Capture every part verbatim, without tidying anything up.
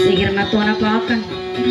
Sihir matu anak akan.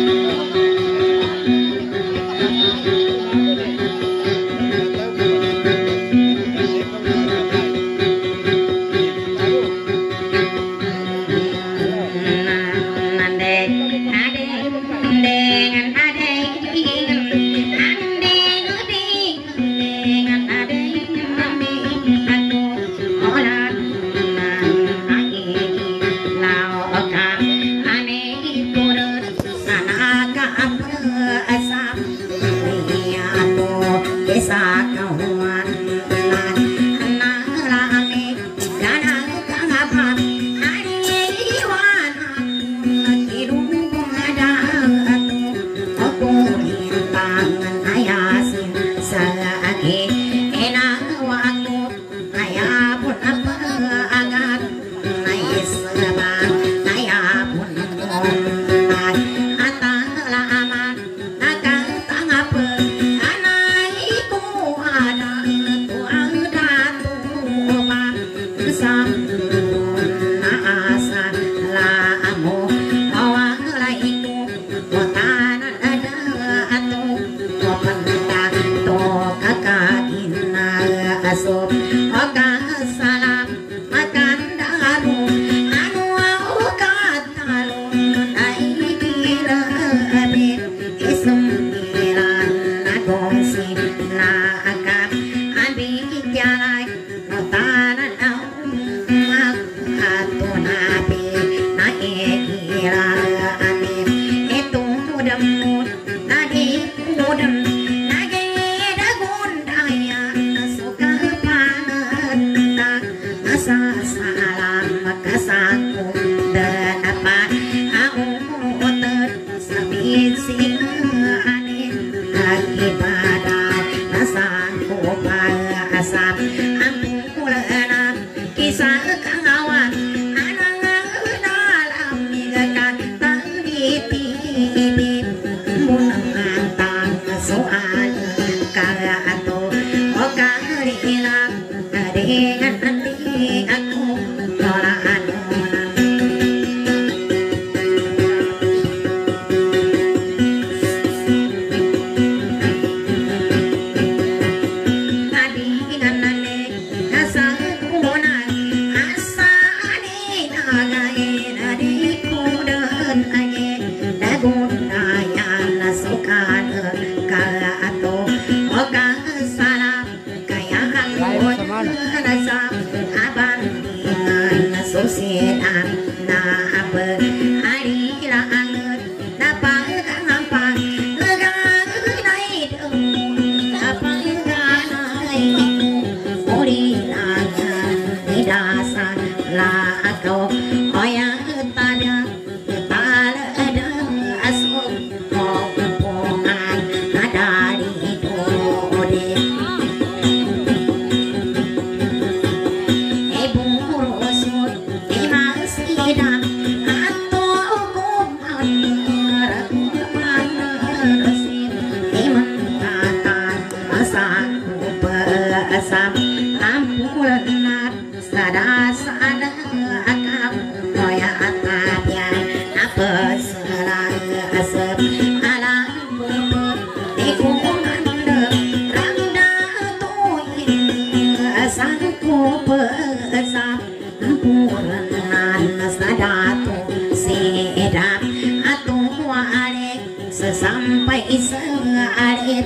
Sampai searit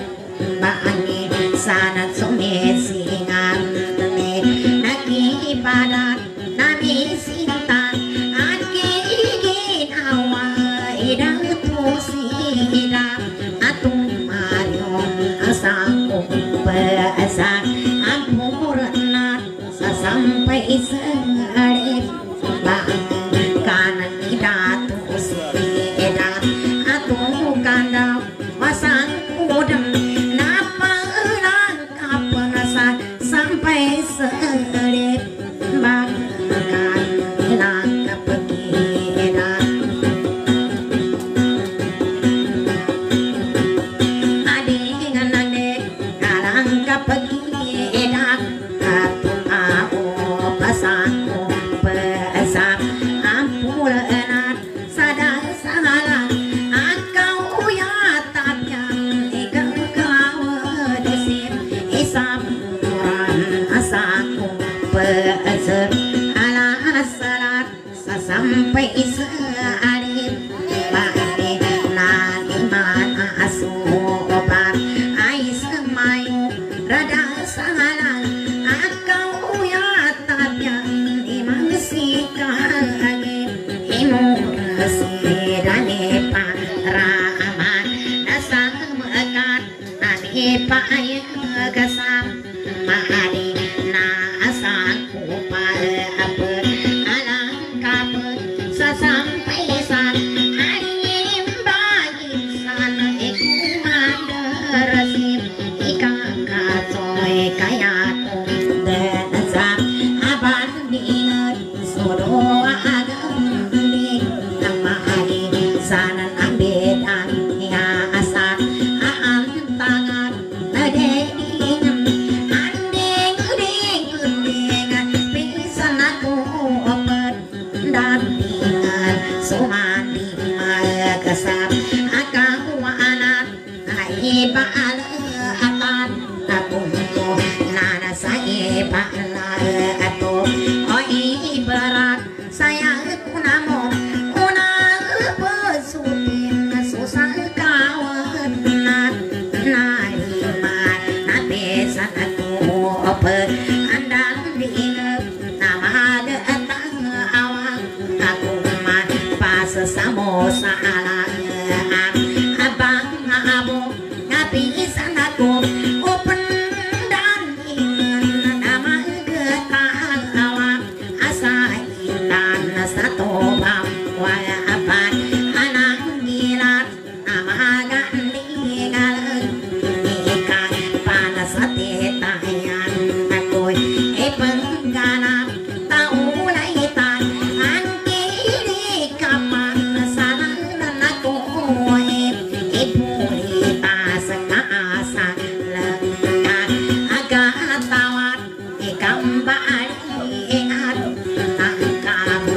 bangi sanat sumit singan naki padat nabi sinta aki ginawa idang tusida atung marion asangku beasa ampurna sampai searit bangi kanan idatu sida kanda masang udang napa langkah pengasah sampai serit bangkan langkah pegidan adingan adek langkah pegidan katung aku pasang payah kesam mahadi nasan upaya apa alang kape sesampai san alim bagi sana ikuman derasim ikang kacoy kaya dan sam aban diingat sodo agam di mahadi sana ambedan ya asal aan tangan adeng andeng adeng adeng pisan aku open dan tinggal sumadi maya kesap akang anak ai baal atan aku nana saya baal atau oi ibarat saya kunamo una pesupin susah kawan nari mah nabe aku open andang diingat nama datang awang aku mah pas samosa ala abang abu ngapisan aku open dan ingat nama getal awang asa intan satu bam waya apa anak gilat nama gandigal ikan panas hati tayan aku e pengganap tahu laitan anti di kapan sana aku e pulita sekasa lengan agak tawar ikan bali ingat tak kamu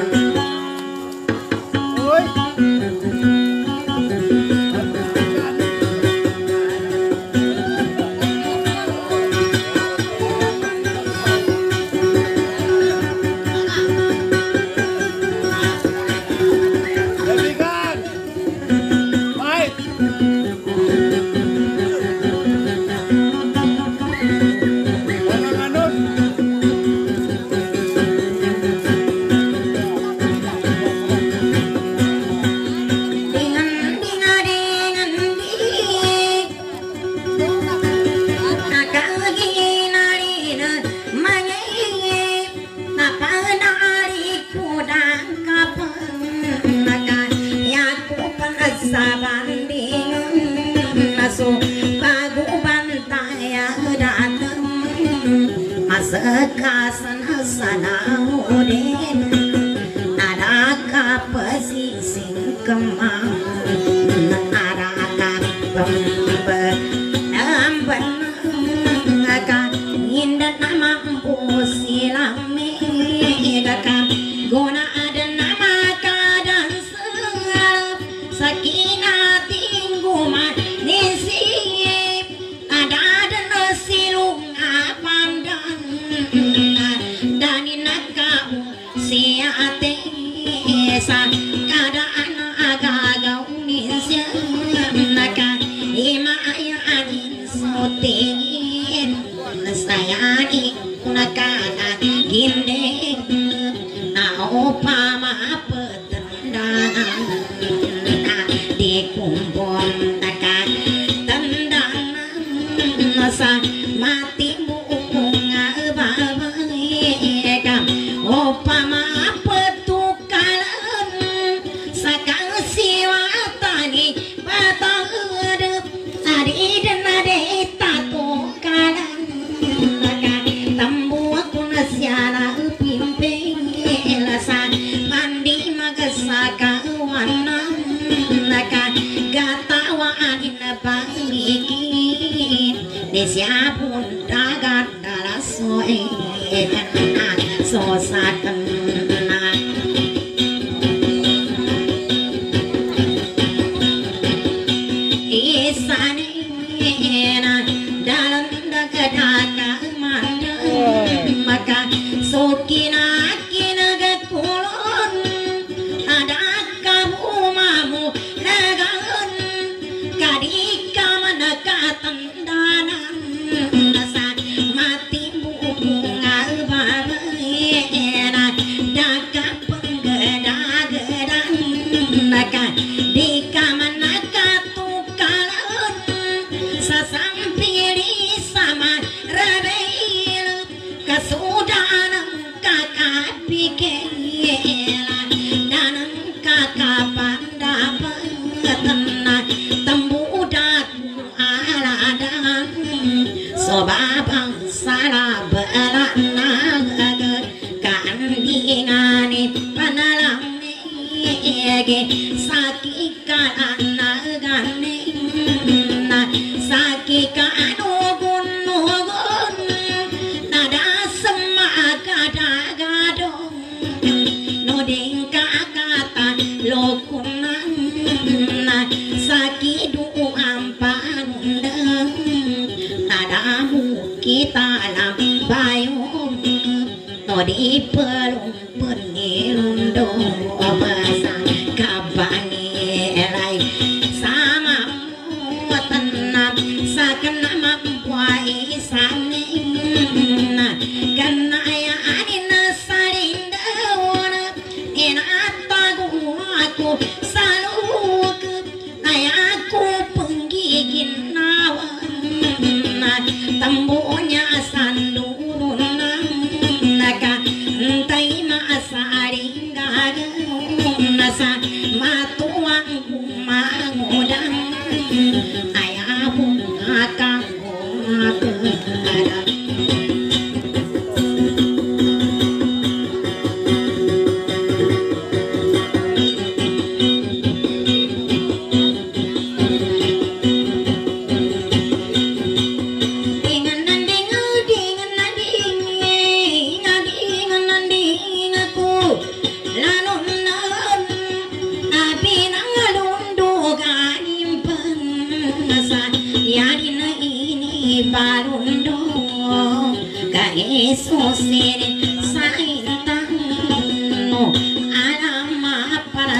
Lebihan. Baik. Walang anon. dengan dengan dengan dik nakagi narina mangai napa nari kudang kapan nakan yaku pengasaban dingin nasu lagu bantaya datang masakasan hasana udin ada kapasising kemang ada kapembe namban akan indah nama mampu silami dakam guna ada nama kadang sengal sakinah tingguman nisip ada dan silung pandan dan inakau siate sa kadaan agagaw nisya naka ima ayo adin sotin nasayani nakana gindeng na opa maapetendana di kumpul naka tendangan nasa mati bunga babay kam opa maapetukalan sakang siwatani batang hidup adi dan ade tatukalan naka tambu aku nasyala pimpin lasan mandi magasaka wanan naka gatawa adina pangikin desiapun dagat dalasoe sosakan isanena dalam dagadaka mana maka sokina kinaga kulon ada kamu mamu nagan kadika manakatan danan nasa mati bunga barena daga penggeda-gedan naka dika manakatukalan sasampiri sakika anagane na sakika anugun nugun nada semaka dagadong noding kakata lokunan na sakidu ampanundang nadamu kita alam bayong nodi pelung penirundong bahasa kabangirai sama tenang sakena mampuai sangin karena ya adina sarindawona inatagu aku saluk aku penggigin nawan tembunya sandurun naka entai masaring gagang nasa matuang mangudang ayabu ngakang ngakang barundo kaesosere saintang no alama para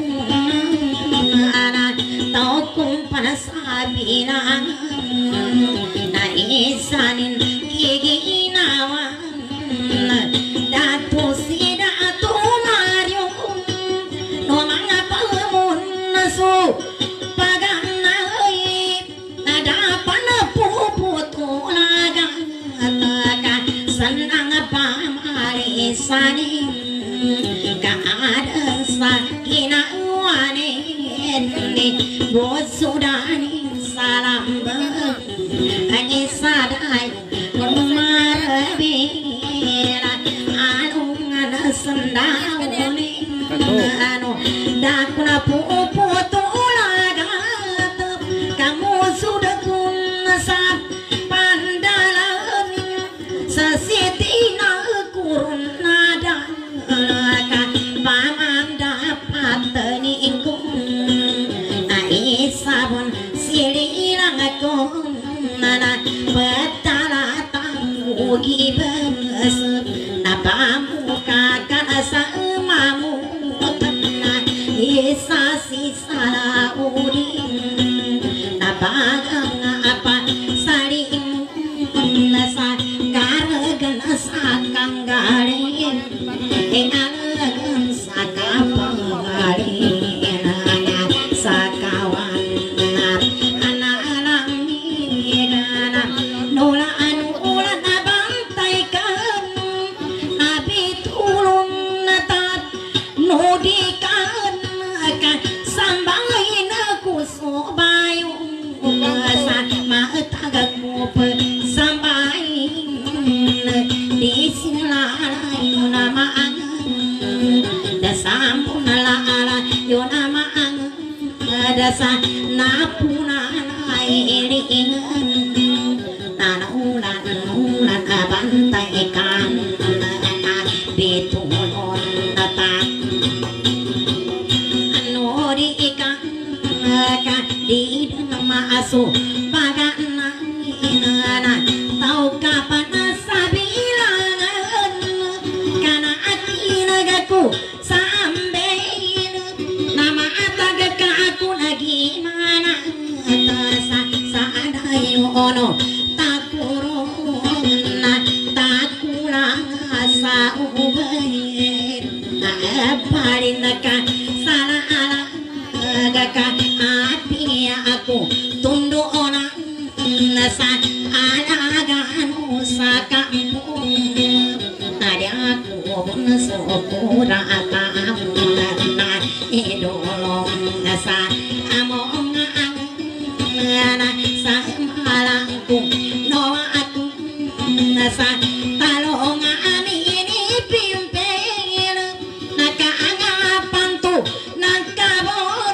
sunana taukum para sabirang na isanin giginawan datu sida tu mario no mga pamun naso saning kaada sakina wane bos sudani salam ani sadai marabira anu ngana sendawni anu dakuna pupu tulaga kamu sudah kunsap pandalan sesitina kurun paman dapat teningkung sabun sililang akong nana betala tanggu gibes napamuka kana sa mamu tena isa sisa lauding napagang apa saling nasa karagan sakang galing engalagan sakapangaling sakawan anak-anak migana nula anu ulan abantay kan nabi tulong natat nodikan kan sambahin aku sobayong basa maetagag mo pa sambahin di sinalay mo na maang dasampo na laala yun na maang dasa napunan ay iliingan nanaulan ulan abantay kan bitulon natak ano di ikan ka di na maaso baga na inana tau kapan sabilangan kana akinagaku sambil nama ataga ka aku lagi mana tasa saadayo ono takurong na takulang sa ubayir parin ka sana ala ka api aku tundo ona sa alagaan sa kampung tadi aku bunso pura kamulan na idolong sa among ang sa malangku no aku sa talong amin ipimpel nakaangapan to nagkabor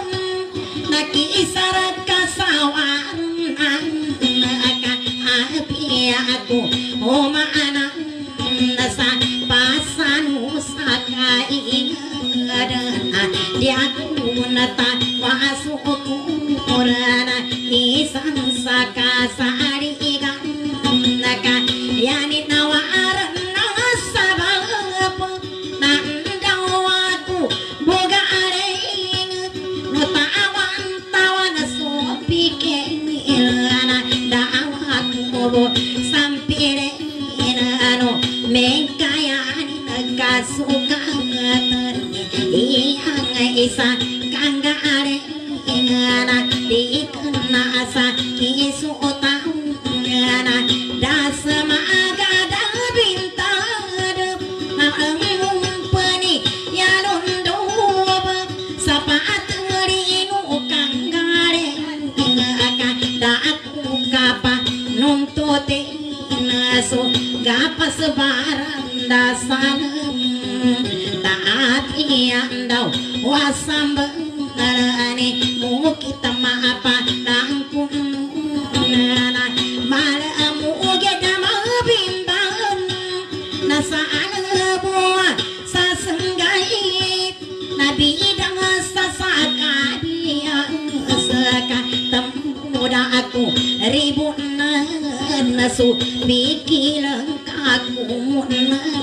aku oma anak nasa pasanu sakai ada dia ku nata wasuku orana isan saka sari ikan naka yani nawaran nasabap nandau aku boga areng nutawan tawan sopikirana dawaku sampire ano mengkayani nagkasukatan iyang isa kangga areng ingana di kenasa kisuotang ngana dasma agada bintang ang umpani yalundob sapat rinu kanggare ingaka daku kapa nuntote naso gapas baranda salam taat iyandaw wasambarane mo kita maapa langkung nana malamu geda mabimbang nasaan buwan sa senggay nabidang sa sakabiyang saka temuda aku ribu nasu bikilang kakunan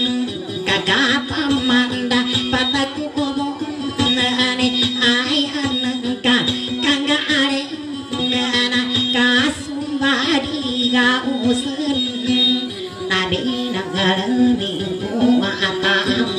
kagapamanda pataku ane ay anangka kangga are ngana kasumbadi ga usen nabi nagalami kuata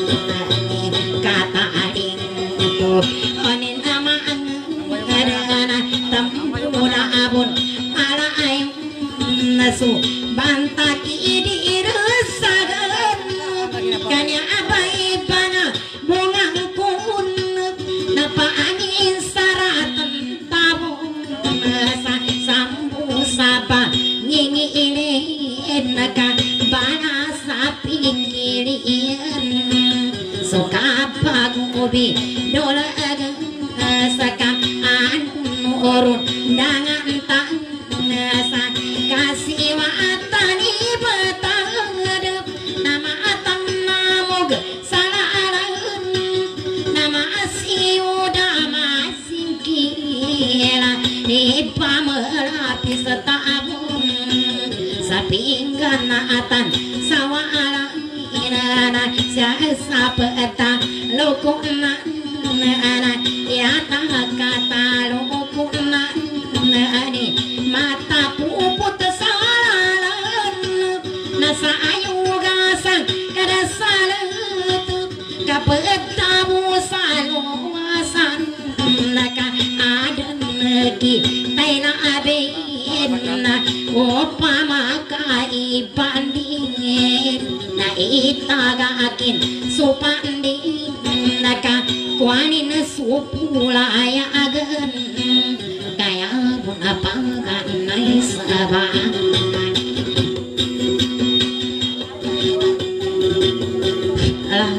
kata ading to onin ama ngadana tampuna abun ala ay nasu bantaki di resagan kanya abai pana bungang kun napaangin saratan tabong sa sambu sapa ngingi ilin naka bana sa pikirian suka pagubi dola agang saka anu orun dangan tang sa kasih watani batang nama atang namog salaan nama asiuda masingkira di pamelapis tabung sa pinggan atan sawala inana sa peta lokona ana yata kata lokona ani mata puput salalan nasa ayugasan kada salat kapetamu saluasan naka adan ki taina abena opa maka ibandingin na itaga akin supanding naka kuanin supulaya agan kaya pun apa kanay sabang alah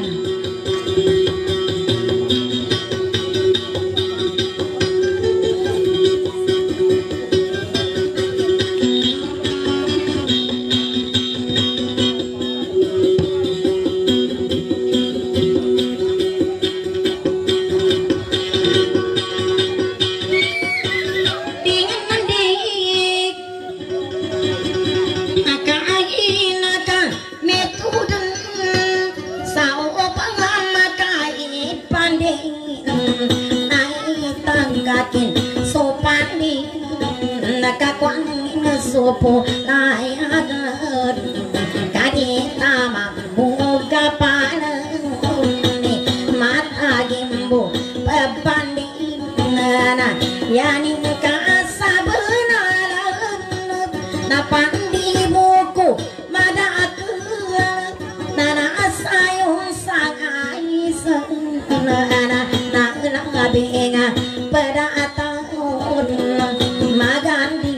sopo layagan kadita mamuga palani mata gimbo pabanding nana yani kasabenaran napandi buku madakeun nana asayong sangai nana na benga pada tahun maganding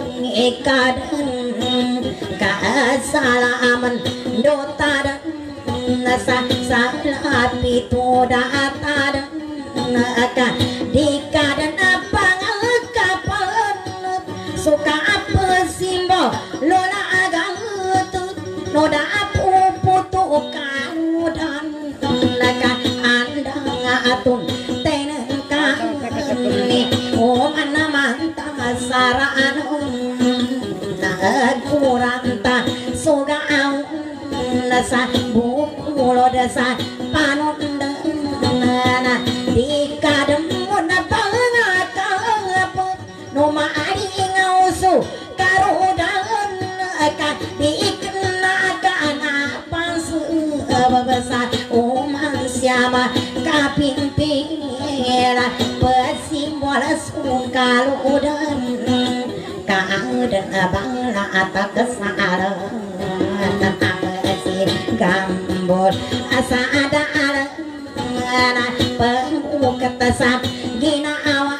ikadan kaasalaman dotadan nasa salapi tudatadan naka dikadan apang kapan suka apa simbol lola noda puputu karudan laka andang atun tenen kani om anamanta saraan kuranta soga au nasa bukulo dasa panon dana dikadem na pangaka no maari ngausu karudan ka diikna kana pasu babasa uman siama kapimpira bersimbol sungkaludan dan bangla atak kesara tetap bersih gambut asa ada arana penguk ketesak gina awan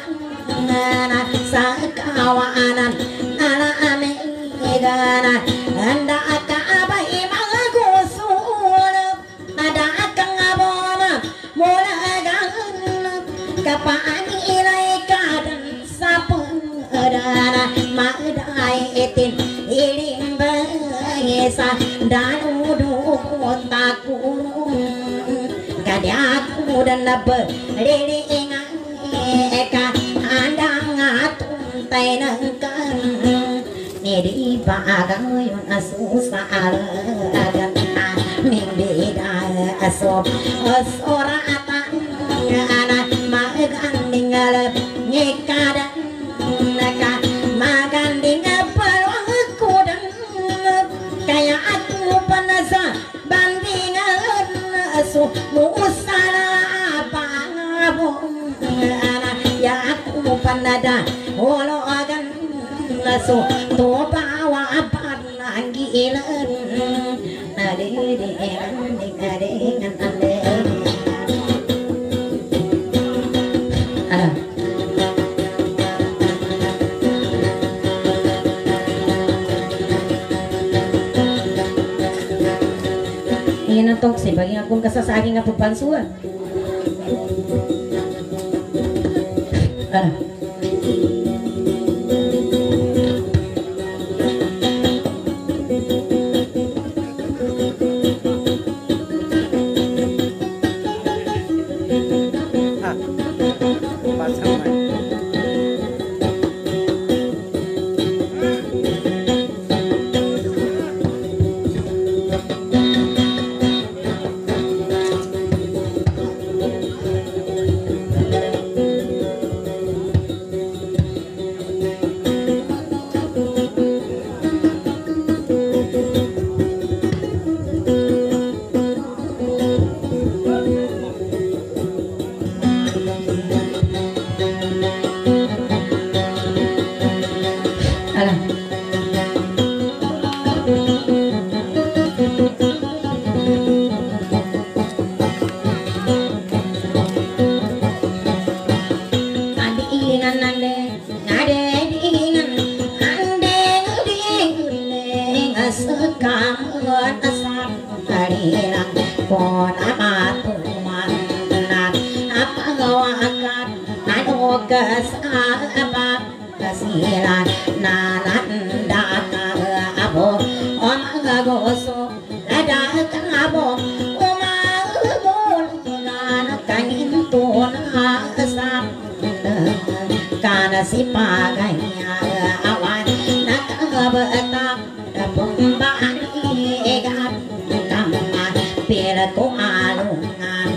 sakawanan nala amegana anda akabai magusul ada akang abona mulagan kapani ilai kadan sapun dana madai etin ilim bangesa danu dukunta kurung kadiaku dan nabe lili ingat eka andang ngatun tainangkan nidi bagayon asusa alagan mimbida asob asora atan anak maganding alap nyekadan naka maganding peluang kudan kayak aku panasa bandingan asu musala abang anak ya aku panada holo agan asu to bawa panang gilan nade de ande ade ngan ande ah na toksi bagi akong kasasaging nga pagpansuan. Ano? Ah, pasang man. Si paganya awan nakabatak dapumbaan igat kama pira ko alungan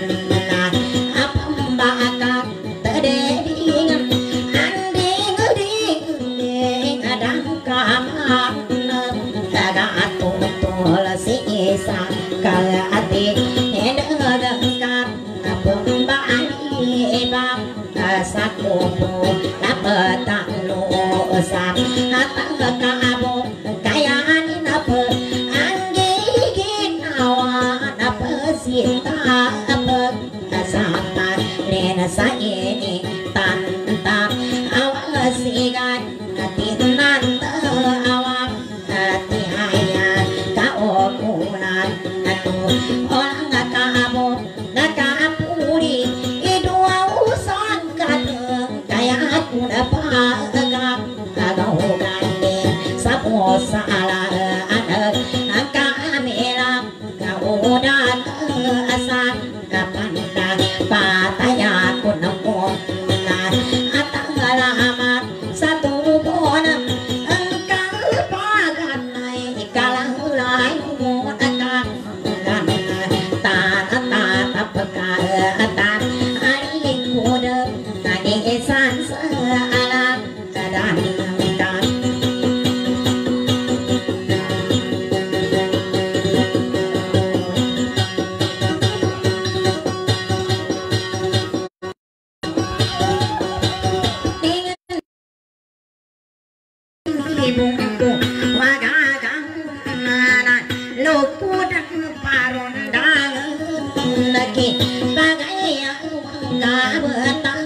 apambakak tededingan anding ding adang kaman tagatutul si isa kalati hendagan napumbaan ibang satu dapat lu usap atang kaabo kayaan apa anggigin awan apa sinta apa sama lena sa ini tantap awas sigat tinan awak hati hayat kau kulan atu orang kaabo nakapuri salah anak kami anak dan ibungku wagagang luku dan parondang lagi bagai wangga betang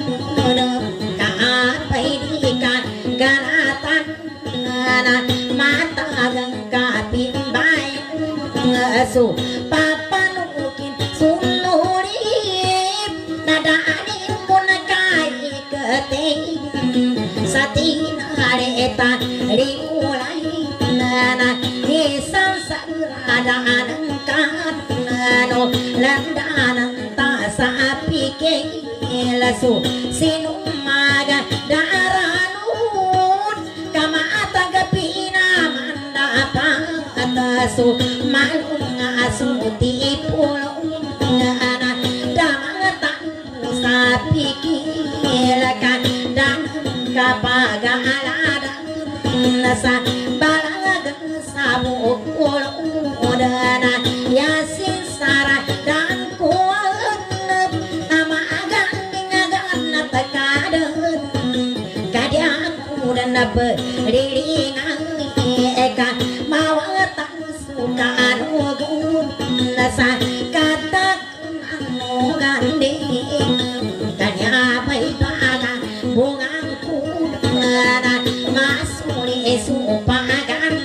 kapai dikan garatan mata gengka bimbai su papanukin sunurip nadani pun kai keteng satin areta dimulai nana hisang saradaan kanano landanan ta sapi kelasu sinumaga daranun kamata gapina mandapatasu malung asu tipulong nana damatan sapi kelakan dan kapagaladan nasa balaga sabuk uludana yasin sara dan kuat nama agan ngagan natakadan kadiaku dan beriringan eka mawatan sukaan ugun nasa katak anu ganding kanya baik bungangku nana masuri supagan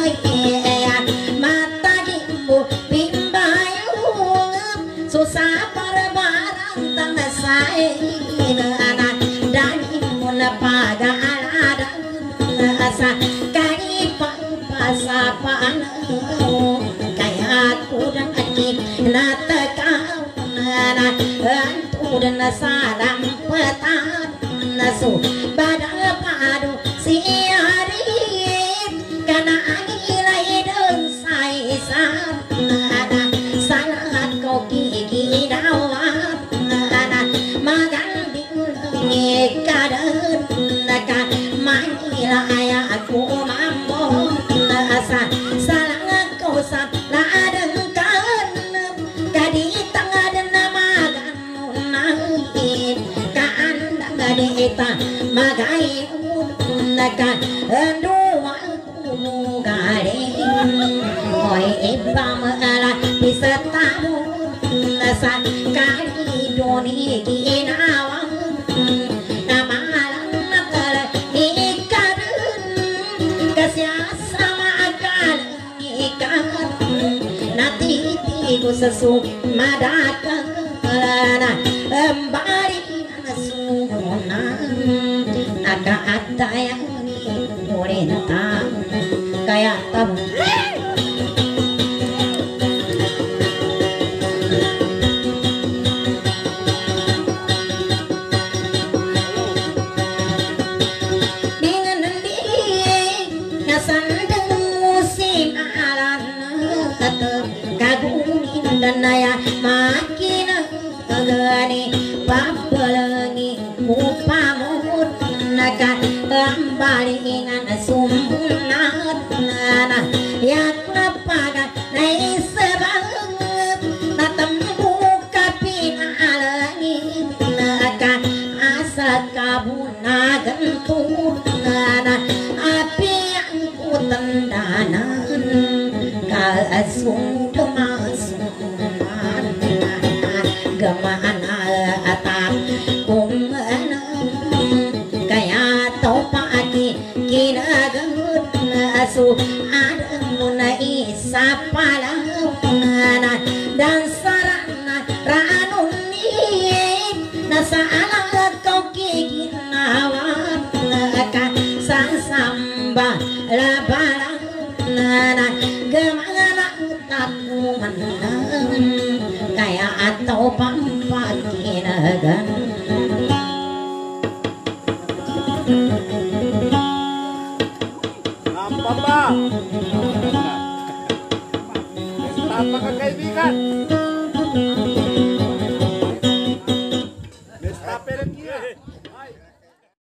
mata dimbu bimbayung susah barbarang tangga saina dan imun pagaladan asa kari pasapaan kaya kudang adik natakau nana antu dan salam petan nasu badang padu siarit kana angilai deng sai sana salat kau gigi dawat nana magan diulangi kaden naka manila aya aku mambo asa salang kau sa ladeng kan kadi tangga dan magan munai Eta magai unaka dua garing oi ibam ala bisa tamu nasa kali doni ginawang namalang nakala ikarun kasya sama akal ikan natiti ko sesu madaka lana embari naga ada yang perintah kayak tamu dengan dia ngasandeng musim alan kagungin dan naya makin gani papalangi upamut naka ambalingan sumbunat nana yak napaga naisabang natambu kapinalangi naka asa kabunagan tunana api yang kutandanan kaasung demasuman gamana atap kung kaya topaki kinagamut na aso ada muna isa palang dan sarana ranun ni nasa alang kau kikinawan ka sasamba labalang gamana taku manang kaya atau pampakinagan Apa ba? Apa ka kaibigan?